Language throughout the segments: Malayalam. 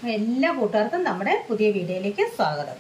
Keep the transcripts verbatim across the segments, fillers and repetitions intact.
എല്ലാ കൂട്ടുകാർക്കും നമ്മുടെ പുതിയ വീഡിയോയിലേക്ക് സ്വാഗതം.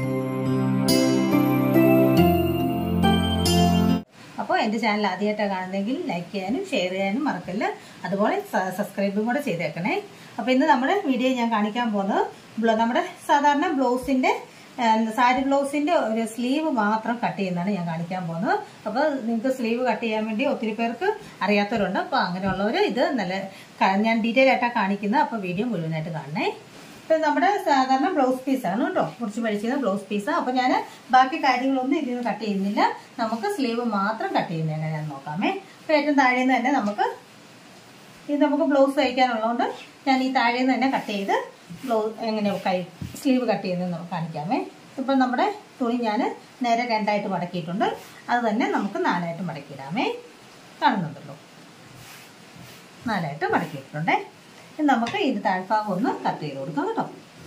അപ്പോൾ എൻ്റെ ചാനൽ ആദ്യമായിട്ടാണ് കാണുന്നതെങ്കിൽ ലൈക്ക് ചെയ്യാനും ഷെയർ ചെയ്യാനും മറക്കല്ല. അതുപോലെ സബ്സ്ക്രൈബും കൂടെ ചെയ്തേക്കണേ. അപ്പോൾ ഇന്ന് നമ്മുടെ വീഡിയോ ഞാൻ കാണിക്കാൻ പോകുന്നത് നമ്മുടെ സാധാരണ ബ്ലൗസിൻ്റെ സാരി ബ്ലൗസിൻ്റെ ഒരു സ്ലീവ് മാത്രം കട്ട് ചെയ്യുന്നതാണ് ഞാൻ കാണിക്കാൻ പോകുന്നത്. അപ്പോൾ നിങ്ങൾക്ക് സ്ലീവ് കട്ട് ചെയ്യാൻ വേണ്ടി ഒത്തിരി പേർക്ക് അറിയാത്തവരുണ്ട്. അപ്പോൾ അങ്ങനെയുള്ളവർ ഇത് നല്ല ഞാൻ ഡീറ്റെയിൽ ആയിട്ടാണ് കാണിക്കുന്നത്. അപ്പോൾ വീഡിയോ മുഴുവനായിട്ട് കാണണേ. ഇപ്പം നമ്മുടെ സാധാരണ ബ്ലൗസ് പീസാണ് കേട്ടോ, മുറിച്ച് പഠിച്ചിരുന്ന ബ്ലൗസ് പീസാണ്. അപ്പോൾ ഞാൻ ബാക്കി കാര്യങ്ങളൊന്നും ഇതിൽ നിന്ന് കട്ട് ചെയ്യുന്നില്ല. നമുക്ക് സ്ലീവ് മാത്രം കട്ട് ചെയ്യുന്നത് എങ്ങനെയാണെന്ന് നോക്കാമേ. അപ്പോൾ ഏറ്റവും താഴെ നിന്ന് തന്നെ നമുക്ക് ഇത് നമുക്ക് ബ്ലൗസ് തയ്ക്കാനുള്ളതുകൊണ്ട് ഞാൻ ഈ താഴെ നിന്ന് തന്നെ കട്ട് ചെയ്ത് ബ്ലൗസ് എങ്ങനെ കൈ സ്ലീവ് കട്ട് ചെയ്യുന്നത് കാണിക്കാമേ. ഇപ്പം നമ്മുടെ തുണി ഞാൻ നേരെ രണ്ടായിട്ട് മടക്കിയിട്ടുണ്ട്. അത് തന്നെ നമുക്ക് നാലായിട്ട് മടക്കിയിടാമേ. കാണുന്നുണ്ടല്ലോ, നാലായിട്ട് മടക്കിയിട്ടുണ്ടേ. നമുക്ക് ഇത് താഴ്ഭാഗം ഒന്ന് കട്ട് ചെയ്ത് കൊടുക്കാം കേട്ടോ.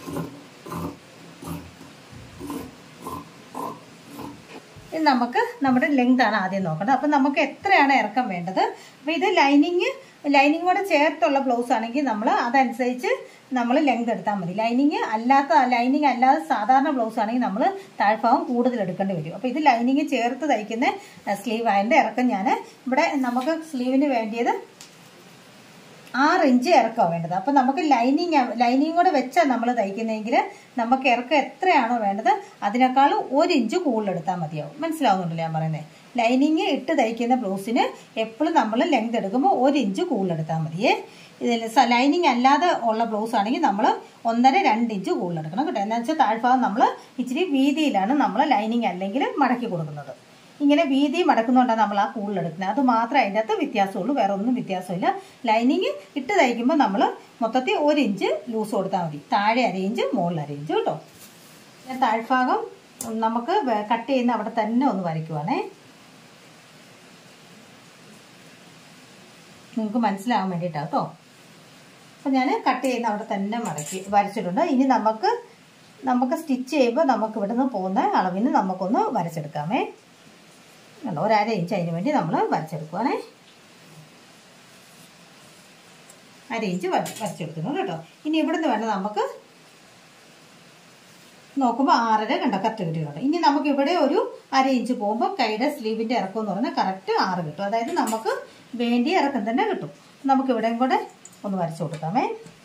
ഇത് നമുക്ക് നമ്മുടെ ലെങ്ത് ആണ് ആദ്യം നോക്കേണ്ടത്. അപ്പം നമുക്ക് എത്രയാണ് ഇറക്കം വേണ്ടത്. അപ്പം ഇത് ലൈനിങ് ലൈനിങ് കൂടെ ചേർത്തുള്ള ബ്ലൗസ് ആണെങ്കിൽ നമ്മൾ അതനുസരിച്ച് നമ്മൾ ലെങ്ത് എടുത്താൽ മതി. ലൈനിങ് അല്ലാത്ത ലൈനിങ് അല്ലാതെ സാധാരണ ബ്ലൗസ് ആണെങ്കിൽ നമ്മൾ താഴ്ഭാഗം കൂടുതൽ എടുക്കേണ്ടി വരും. അപ്പോൾ ഇത് ലൈനിങ് ചേർത്ത് തയ്ക്കുന്ന സ്ലീവ് അതിൻ്റെ ഇറക്കം ഞാൻ ഇവിടെ നമുക്ക് സ്ലീവിന് വേണ്ടിയത് ആറ് ഇഞ്ച് ഇറക്കമാണ് വേണ്ടത്. അപ്പം നമുക്ക് ലൈനിങ് ലൈനിങ് കൂടെ വെച്ചാൽ നമ്മൾ തയ്ക്കുന്നതെങ്കിൽ നമുക്ക് ഇറക്കം എത്രയാണോ വേണ്ടത് അതിനേക്കാളും ഒരു ഇഞ്ച് കൂടുതലെടുത്താൽ മതിയാവും. മനസ്സിലാവുന്നുണ്ടല്ലോ ഞാൻ പറയുന്നത്. ലൈനിങ് ഇട്ട് തയ്ക്കുന്ന ബ്ലൗസിന് എപ്പോഴും നമ്മൾ ലെങ്ത് എടുക്കുമ്പോൾ ഒരു ഇഞ്ച് കൂടുതലെടുത്താൽ മതിയേ. ഇതിൽ ലൈനിങ് അല്ലാതെ ഉള്ള ബ്ലൗസ് ആണെങ്കിൽ നമ്മൾ ഒന്നര രണ്ട് ഇഞ്ച് കൂടുതലെടുക്കണം കേട്ടോ. എന്താ വെച്ചാൽ താഴ്ഭാഗം നമ്മൾ ഇച്ചിരി വീതിയിലാണ് നമ്മൾ ലൈനിങ് അല്ലെങ്കിൽ മടക്കി കൊടുക്കുന്നത്. ഇങ്ങനെ വീതി മടക്കുന്നതുകൊണ്ടാണ് നമ്മൾ ആ കൂടുതലെടുക്കുന്നത്. അത് മാത്രമേ അതിൻ്റെ അകത്ത് വ്യത്യാസമുള്ളൂ, വേറെ ഒന്നും വ്യത്യാസമില്ല. ലൈനിങ് ഇട്ട് തയ്ക്കുമ്പോൾ നമ്മൾ മൊത്തത്തിൽ ഒരു ഇഞ്ച് ലൂസ് കൊടുത്താൽ മതി. താഴെ അര ഇഞ്ച് മുകളിൽ അര ഇഞ്ച് കേട്ടോ. ഞാൻ താഴ്ഭാഗം നമുക്ക് കട്ട് ചെയ്യുന്ന അവിടെ തന്നെ ഒന്ന് വരയ്ക്കുവാണേ, നിങ്ങൾക്ക് മനസ്സിലാകാൻ വേണ്ടിയിട്ടാണ് കേട്ടോ. അപ്പം ഞാൻ കട്ട് ചെയ്യുന്ന അവിടെ തന്നെ മടക്കി വരച്ചിട്ടുണ്ട്. ഇനി നമുക്ക് നമുക്ക് സ്റ്റിച്ച് ചെയ്യുമ്പോൾ നമുക്ക് ഇവിടുന്ന് പോകുന്ന അളവിന് നമുക്കൊന്ന് വരച്ചെടുക്കാമേ. ഒരര ഇഞ്ച് അതിന് വേണ്ടി നമ്മൾ വരച്ചെടുക്കുവാണേ. അര ഇഞ്ച് വരച്ചെടുക്കുന്നു കേട്ടോ. ഇനി ഇവിടുന്ന് വേണം നമുക്ക് നോക്കുമ്പോൾ ആറര കണ്ടോ കറക്റ്റ് കിട്ടിയിട്ടുണ്ട്. ഇനി നമുക്ക് ഇവിടെ ഒരു അര ഇഞ്ച് പോകുമ്പോൾ കൈയുടെ സ്ലീവിൻ്റെ ഇറക്കം എന്ന് പറഞ്ഞാൽ കറക്റ്റ് ആറ് കിട്ടും. അതായത് നമുക്ക് വേണ്ടിയ ഇറക്കം തന്നെ കിട്ടും. നമുക്ക് ഇവിടെയും കൂടെ ഒന്ന് വരച്ചു കൊടുക്കാമേ.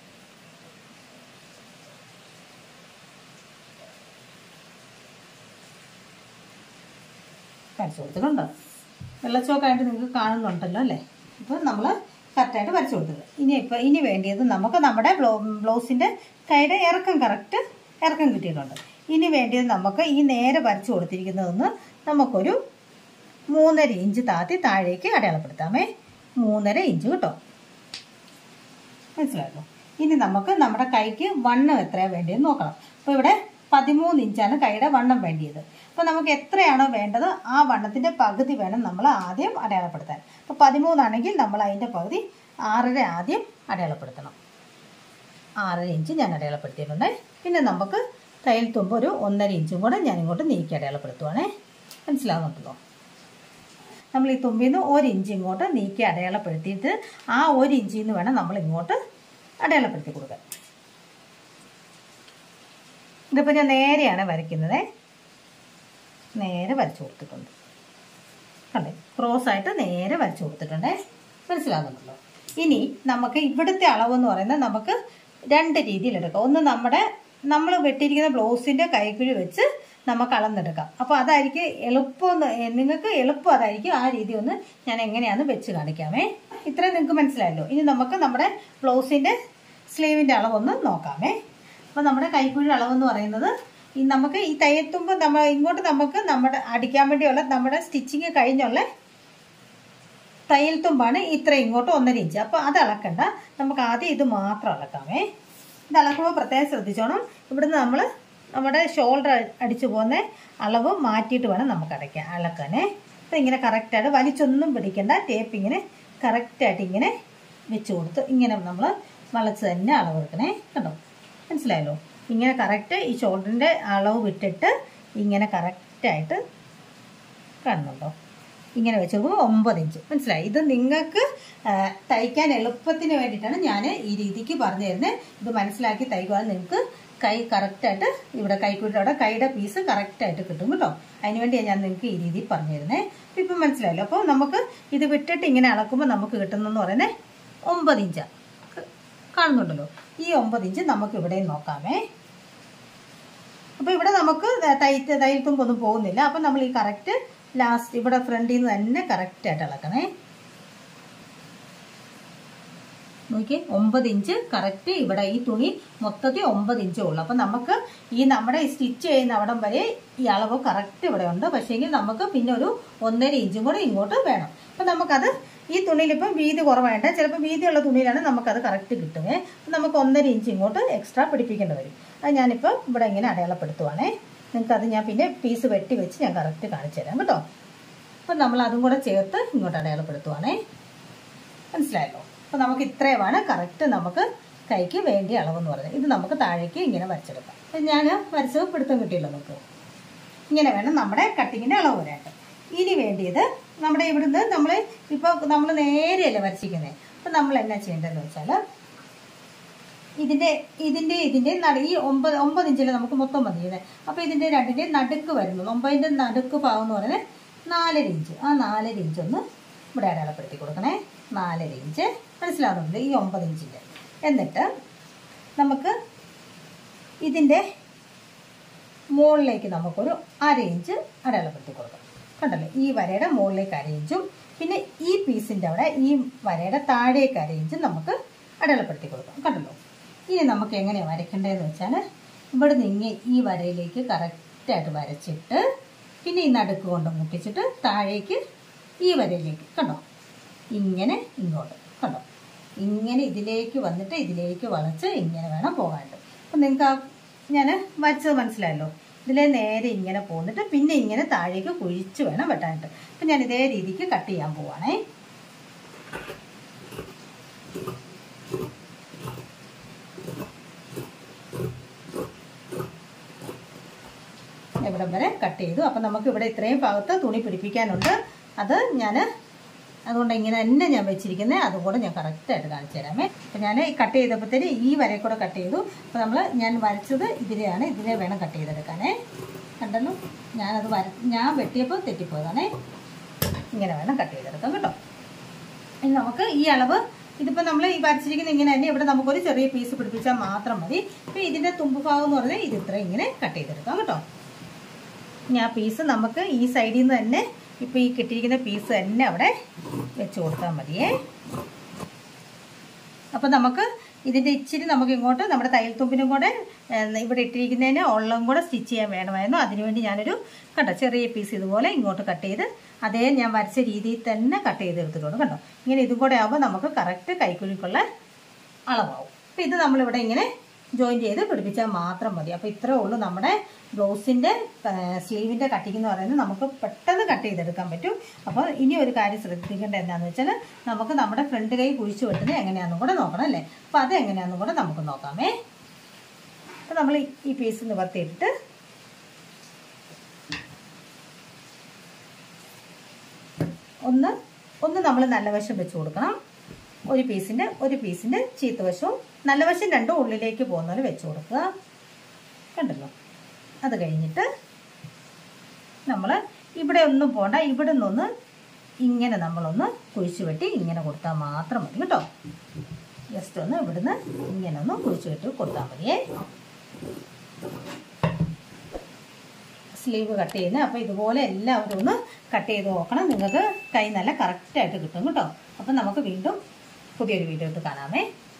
വരച്ചു കൊടുത്തിട്ടുണ്ടോ? വെള്ളച്ചോക്കായിട്ട് നിങ്ങൾക്ക് കാണുന്നുണ്ടല്ലോ അല്ലേ. അപ്പോൾ നമ്മൾ കറക്റ്റായിട്ട് വരച്ചു കൊടുത്തത്. ഇനി ഇപ്പോൾ ഇനി വേണ്ടിയത് നമുക്ക് നമ്മുടെ ബ്ലൗ ബ്ലൗസിൻ്റെ കൈയുടെ ഇറക്കം കറക്റ്റ് ഇറക്കം കിട്ടിയിട്ടുണ്ട്. ഇനി വേണ്ടിയത് നമുക്ക് ഈ നേരെ വരച്ചു കൊടുത്തിരിക്കുന്നതൊന്ന് നമുക്കൊരു മൂന്നര ഇഞ്ച് താത്തി താഴേക്ക് അടയാളപ്പെടുത്താമേ. മൂന്നര ഇഞ്ച് കേട്ടോ, മനസ്സിലായല്ലോ. ഇനി നമുക്ക് നമ്മുടെ കൈക്ക് വണ്ണം എത്രയാണ് വേണ്ടിയെന്ന് നോക്കണം. അപ്പോൾ ഇവിടെ പതിമൂന്ന് ഇഞ്ചാണ് കൈയുടെ വണ്ണം വേണ്ടിയത്. അപ്പോൾ നമുക്ക് എത്രയാണോ വേണ്ടത് ആ വണ്ണത്തിൻ്റെ പകുതി വേണം നമ്മൾ ആദ്യം അടയാളപ്പെടുത്താൻ. അപ്പോൾ പതിമൂന്നാണെങ്കിൽ നമ്മൾ അതിൻ്റെ പകുതി ആറര ആദ്യം അടയാളപ്പെടുത്തണം. ആറര ഇഞ്ച് ഞാൻ അടയാളപ്പെടുത്തിയിട്ടുണ്ട്. പിന്നെ നമുക്ക് തയ്യൽ തുമ്പ് ഒരു ഒന്നര ഇഞ്ചും കൂടെ ഞാൻ ഇങ്ങോട്ട് നീക്കി അടയാളപ്പെടുത്തുവാണേ. മനസ്സിലാകുന്നുണ്ടല്ലോ. നമ്മൾ ഈ തുമ്പിൽ നിന്ന് ഒരു ഇഞ്ച് ഇങ്ങോട്ട് നീക്കി അടയാളപ്പെടുത്തിയിട്ട് ആ ഒരു ഇഞ്ചിൽ നിന്ന് വേണം നമ്മൾ ഇങ്ങോട്ട് അടയാളപ്പെടുത്തി കൊടുക്കാൻ. ഇതിപ്പോൾ ഞാൻ നേരെയാണ് വരയ്ക്കുന്നത്. നേരെ വരച്ചു കൊടുത്തിട്ടുണ്ട് അല്ലേ, ക്രോസ് ആയിട്ട് നേരെ വരച്ചു കൊടുത്തിട്ടുണ്ടേ. മനസ്സിലാകുന്നുണ്ടല്ലോ. ഇനി നമുക്ക് ഇവിടുത്തെ അളവെന്ന് പറയുന്നത് നമുക്ക് രണ്ട് രീതിയിലെടുക്കാം. ഒന്ന് നമ്മുടെ നമ്മൾ വെട്ടിയിരിക്കുന്ന ബ്ലൗസിൻ്റെ കൈക്കുഴി വെച്ച് നമുക്ക് അളന്നെടുക്കാം. അപ്പോൾ അതായിരിക്കും എളുപ്പം, നിങ്ങൾക്ക് എളുപ്പം അതായിരിക്കും. ആ രീതി ഒന്ന് ഞാൻ എങ്ങനെയാണെന്ന് വെച്ച് കാണിക്കാമേ. ഇത്രയും നിങ്ങൾക്ക് മനസ്സിലായല്ലോ. ഇനി നമുക്ക് നമ്മുടെ ബ്ലൗസിൻ്റെ സ്ലീവിൻ്റെ അളവൊന്ന് നോക്കാമേ. അപ്പോൾ നമ്മുടെ കൈക്കുഴി അളവെന്ന് പറയുന്നത് ഈ നമുക്ക് ഈ തയ്യത്തുമ്പോൾ നമ്മൾ ഇങ്ങോട്ട് നമുക്ക് നമ്മുടെ അടിക്കാൻ വേണ്ടിയുള്ള നമ്മുടെ സ്റ്റിച്ചിങ് കഴിഞ്ഞുള്ള തയ്യൽ തുമ്പാണ് ഇത്ര ഇങ്ങോട്ട് ഒന്നര ഇഞ്ച്. അപ്പോൾ അത് അളക്കണ്ട, നമുക്ക് ആദ്യം ഇത് മാത്രം അളക്കാമേ. ഇത് അളക്കുമ്പോൾ പ്രത്യേകം ശ്രദ്ധിച്ചോണം. ഇവിടുന്ന് നമ്മൾ നമ്മുടെ ഷോൾഡർ അടിച്ചു പോകുന്ന അളവ് മാറ്റിയിട്ട് വേണം നമുക്ക് അടയ്ക്കാൻ അളക്കാനേ. അപ്പോൾ ഇങ്ങനെ കറക്റ്റായിട്ട് വലിച്ചൊന്നും പിടിക്കേണ്ട. ടേപ്പ് ഇങ്ങനെ കറക്റ്റായിട്ട് ഇങ്ങനെ വെച്ച് കൊടുത്ത് ഇങ്ങനെ നമ്മൾ വളച്ച് തന്നെ അളവെടുക്കണേ. കണ്ടോ, മനസ്സിലായല്ലോ. ഇങ്ങനെ കറക്റ്റ് ഈ ഷോൾഡറിൻ്റെ അളവ് വിട്ടിട്ട് ഇങ്ങനെ കറക്റ്റായിട്ട് കാണുന്നുണ്ടോ. ഇങ്ങനെ വെച്ച് കൊടുക്കുമ്പോൾ ഒമ്പത് ഇഞ്ച്. മനസ്സിലായി? ഇത് നിങ്ങൾക്ക് തയ്ക്കാൻ എളുപ്പത്തിന് വേണ്ടിയിട്ടാണ് ഞാൻ ഈ രീതിക്ക് പറഞ്ഞു തരുന്നത്. ഇത് മനസ്സിലാക്കി തയ്ക്കുവാൻ നിങ്ങൾക്ക് കൈ കറക്റ്റായിട്ട് ഇവിടെ കൈക്കുഴിയുടെ അവിടെ കൈയുടെ പീസ് കറക്റ്റായിട്ട് കിട്ടും കേട്ടോ. അതിനുവേണ്ടിയാണ് ഞാൻ നിങ്ങൾക്ക് ഈ രീതിയിൽ പറഞ്ഞു തരുന്നത്. അപ്പം ഇപ്പം മനസ്സിലായല്ലോ. അപ്പോൾ നമുക്ക് ഇത് വിട്ടിട്ട് ഇങ്ങനെ അളക്കുമ്പോൾ നമുക്ക് കിട്ടുന്നതെന്ന് പറയുന്നത് ഒമ്പത് ഇഞ്ചാണ്. കാണുന്നുണ്ടല്ലോ? ഈ ഒമ്പത് ഇഞ്ച് നമുക്ക് ഇവിടെ നോക്കാമേ. അപ്പോൾ ഇവിടെ നമുക്ക് തയ്ത്ത് തയ്യൽ തുമ്പൊന്നും പോകുന്നില്ല. അപ്പം നമ്മൾ ഈ കറക്റ്റ് ലാസ്റ്റ് ഇവിടെ ഫ്രണ്ടിൽ നിന്ന് തന്നെ കറക്റ്റായിട്ട് അളക്കണേ. നോക്കി, ഒമ്പത് ഇഞ്ച് കറക്റ്റ് ഇവിടെ ഈ തുണി മൊത്തത്തിൽ ഒമ്പത് ഇഞ്ചേ ഉള്ളൂ. അപ്പം നമുക്ക് ഈ നമ്മുടെ സ്റ്റിച്ച് ചെയ്യുന്ന അവിടം വരെ ഈ അളവ് കറക്റ്റ് ഇവിടെ ഉണ്ട്. പക്ഷേങ്കിൽ നമുക്ക് പിന്നെ ഒരു ഒന്നര ഇഞ്ചും കൂടെ ഇങ്ങോട്ട് വേണം. അപ്പം നമുക്കത് ഈ തുണിയിൽ ഇപ്പം വീതി കുറവായിട്ട് ചിലപ്പോൾ വീതിയുള്ള തുണിയിലാണ് നമുക്കത് കറക്റ്റ് കിട്ടുമേ. അപ്പം നമുക്ക് ഒന്നര ഇഞ്ച് ഇങ്ങോട്ട് എക്സ്ട്രാ പിടിപ്പിക്കേണ്ടി വരും. അത് ഞാനിപ്പോൾ ഇവിടെ ഇങ്ങനെ അടയാളപ്പെടുത്തുവാണേ. നിങ്ങൾക്കത് ഞാൻ പിന്നെ പീസ് വെട്ടി വെച്ച് ഞാൻ കറക്റ്റ് കാണിച്ചു തരാം കേട്ടോ. അപ്പം നമ്മൾ അതും കൂടെ ചേർത്ത് ഇങ്ങോട്ട് അടയാളപ്പെടുത്തുവാണേ. മനസ്സിലായല്ലോ? അപ്പോൾ നമുക്ക് ഇത്രയുമാണ് കറക്റ്റ് നമുക്ക് കൈക്ക് വേണ്ടിയ അളവെന്ന് പറയുന്നത്. ഇത് നമുക്ക് താഴേക്ക് ഇങ്ങനെ വരച്ചെടുക്കാം. അപ്പം ഞാൻ വരച്ചത് പിടുത്തം കിട്ടിയല്ലോ നമുക്ക്. ഇങ്ങനെ വേണം നമ്മുടെ കട്ടിങ്ങിൻ്റെ അളവ് വരാനായിട്ട്. ഇനി വേണ്ടിയത് നമ്മുടെ ഇവിടുന്ന് നമ്മൾ ഇപ്പോൾ നമ്മൾ നേരെയല്ലേ വരച്ചിരിക്കുന്നത്. അപ്പം നമ്മൾ എന്നാ ചെയ്യേണ്ടതെന്ന് വെച്ചാൽ ഇതിൻ്റെ ഇതിൻ്റെ ഇതിൻ്റെ നട ഈ ഒമ്പത് ഒമ്പത് ഇഞ്ചിൽ നമുക്ക് മൊത്തം മതിയുന്നത്. അപ്പോൾ ഇതിൻ്റെ രണ്ടിൻ്റെ നടുക്ക് വരുന്നത് ഒമ്പതിൻ്റെ നടുക്ക് ഭാഗം എന്ന് പറയുന്നത് നാലര ഇഞ്ച്. ആ നാലര ഇഞ്ചൊന്ന് ഇവിടെ അടയാളപ്പെടുത്തി കൊടുക്കണേ. നാലര ഇഞ്ച് മനസ്സിലാവുന്നുണ്ട് ഈ ഒമ്പത് ഇഞ്ചിൻ്റെ. എന്നിട്ട് നമുക്ക് ഇതിൻ്റെ മുകളിലേക്ക് നമുക്കൊരു അര ഇഞ്ച് അടയാളപ്പെടുത്തി കൊടുക്കാം. കണ്ടല്ലോ? ഈ വരയുടെ മുകളിലേക്ക് അര ഇഞ്ചും പിന്നെ ഈ പീസിൻ്റെ അവിടെ ഈ വരയുടെ താഴേക്ക് അര ഇഞ്ചും നമുക്ക് അടയാളപ്പെടുത്തി കൊടുക്കാം. കണ്ടല്ലോ? ഇനി നമുക്ക് എങ്ങനെയാണ് വരയ്ക്കേണ്ടതെന്ന് വെച്ചാൽ ഇവിടെ നിന്ന് ഈ വരയിലേക്ക് കറക്റ്റായിട്ട് വരച്ചിട്ട് പിന്നെ ഈ നടുക്ക് കൊണ്ട് മുട്ടിച്ചിട്ട് താഴേക്ക് ഈ വരയിലേക്ക് കണ്ടോ ഇങ്ങനെ ഇങ്ങോട്ട് കണ്ടോ ഇങ്ങനെ ഇതിലേക്ക് വന്നിട്ട് ഇതിലേക്ക് വളച്ച് ഇങ്ങനെ വേണം പോകാനായിട്ട്. അപ്പം നിങ്ങൾക്ക് ആ ഞാൻ വരച്ചത് മനസ്സിലായല്ലോ? ഇതിലെ നേരെ ഇങ്ങനെ പോന്നിട്ട് പിന്നെ ഇങ്ങനെ താഴേക്ക് കുഴിച്ച് വേണം വെട്ടാനായിട്ട്. അപ്പം ഞാൻ ഇതേ രീതിക്ക് കട്ട് ചെയ്യാൻ പോവാണേ. ഇവിടം വരെ കട്ട് ചെയ്തു. അപ്പം നമുക്ക് ഇവിടെ ഇത്രയും ഭാഗത്ത് തുണി പിടിപ്പിക്കാനുണ്ട്. അത് ഞാൻ അതുകൊണ്ട് ഇങ്ങനെ തന്നെ ഞാൻ വെച്ചിരിക്കുന്നത്. അതുകൂടെ ഞാൻ കറക്റ്റായിട്ട് കാണിച്ചു തരാമേ. അപ്പം ഞാൻ കട്ട് ചെയ്തപ്പോഴത്തേന് ഈ വരെ കൂടെ കട്ട് ചെയ്തു. അപ്പോൾ നമ്മൾ ഞാൻ വരച്ചത് ഇതിലെയാണ്. ഇതിലെ വേണം കട്ട് ചെയ്തെടുക്കാനേ. കണ്ടല്ലോ? ഞാനത് വര ഞാൻ വെട്ടിയപ്പോൾ തെറ്റിപ്പോയതാണേ. ഇങ്ങനെ വേണം കട്ട് ചെയ്തെടുക്കാം കേട്ടോ. ഇനി നമുക്ക് ഈ അളവ് ഇതിപ്പോൾ നമ്മൾ ഈ വരച്ചിരിക്കുന്ന ഇങ്ങനെ തന്നെ ഇവിടെ നമുക്കൊരു ചെറിയ പീസ് പിടിപ്പിച്ചാൽ മാത്രം മതി. അപ്പോൾ ഇതിൻ്റെ തുമ്പ് ഭാഗം എന്ന് പറഞ്ഞാൽ ഇത് ഇത്ര ഇങ്ങനെ കട്ട് ചെയ്തെടുക്കാം കേട്ടോ. ഞാൻ പീസ് നമുക്ക് ഈ സൈഡിൽ നിന്ന് തന്നെ ഇപ്പോൾ ഈ കിട്ടിയിരിക്കുന്ന പീസ് തന്നെ അവിടെ വെച്ച് കൊടുത്താൽ മതിയേ. അപ്പം നമുക്ക് ഇതിൻ്റെ ഇച്ചിരി നമുക്ക് ഇങ്ങോട്ട് നമ്മുടെ തയ്യൽ തുമ്പിനും കൂടെ ഇവിടെ ഇട്ടിരിക്കുന്നതിന് ഉള്ളം കൂടെ സ്റ്റിച്ച് ചെയ്യാൻ വേണമായിരുന്നു. അതിനുവേണ്ടി ഞാനൊരു കണ്ടോ ചെറിയ പീസ് ഇതുപോലെ ഇങ്ങോട്ട് കട്ട് ചെയ്ത് അതേ ഞാൻ വരച്ച രീതിയിൽ തന്നെ കട്ട് ചെയ്തെടുത്തിട്ടുണ്ട്. കണ്ടോ? ഇങ്ങനെ ഇതും കൂടെ ആകുമ്പോൾ നമുക്ക് കറക്റ്റ് കൈക്കുഴിക്കുള്ള അളവാകും. അപ്പം ഇത് നമ്മളിവിടെ ഇങ്ങനെ ജോയിൻ ചെയ്ത് പിടിപ്പിച്ചാൽ മാത്രം മതി. അപ്പോൾ ഇത്രേ ഉള്ളൂ നമ്മുടെ ബ്ലൗസിൻ്റെ സ്ലീവിൻ്റെ കട്ടിങ് എന്ന് പറയുന്നത്. നമുക്ക് പെട്ടെന്ന് കട്ട് ചെയ്തെടുക്കാൻ പറ്റും. അപ്പോൾ ഇനി ഒരു കാര്യം ശ്രദ്ധിക്കേണ്ടത് എന്താണെന്ന് വെച്ചാൽ നമുക്ക് നമ്മുടെ ഫ്രണ്ട് കൈ കുഴിച്ച് വെട്ടുന്നത് എങ്ങനെയാണെന്നും കൂടെ നോക്കണം അല്ലേ. അപ്പോൾ അത് എങ്ങനെയാണെന്നും കൂടെ നമുക്ക് നോക്കാമേ. അപ്പോൾ നമ്മൾ ഈ പീസ് നിവർത്തിയിട്ട് ഒന്ന് ഒന്ന് നമ്മൾ നല്ല വശം വെച്ച് കൊടുക്കണം. ഒരു പീസിൻ്റെ ഒരു പീസിൻ്റെ ചീത്ത വശവും നല്ല വശം രണ്ടും ഉള്ളിലേക്ക് പോകുന്ന പോലെ വെച്ച് കൊടുക്കുക. കണ്ടല്ലോ? അത് കഴിഞ്ഞിട്ട് നമ്മൾ ഇവിടെ ഒന്നും പോകണ്ട. ഇവിടെ നിന്നൊന്ന് ഇങ്ങനെ നമ്മളൊന്ന് കുഴിച്ച് വെട്ടി ഇങ്ങനെ കൊടുത്താൽ മാത്രം മതി കേട്ടോ. ജസ്റ്റ് ഒന്ന് ഇവിടുന്ന് ഇങ്ങനെ ഒന്ന് കുഴിച്ച് വെട്ടി കൊടുത്താൽ മതിയേ. സ്ലീവ് കട്ട് ചെയ്യുന്നത്. അപ്പോൾ ഇതുപോലെ എല്ലാവരും ഒന്ന് കട്ട് ചെയ്ത് നോക്കണം. നിങ്ങൾക്ക് കൈ നല്ല കറക്റ്റായിട്ട് കിട്ടും കേട്ടോ. അപ്പം നമുക്ക് വീണ്ടും പുതിയൊരു വീഡിയോ എടുത്ത് കാണാമേ.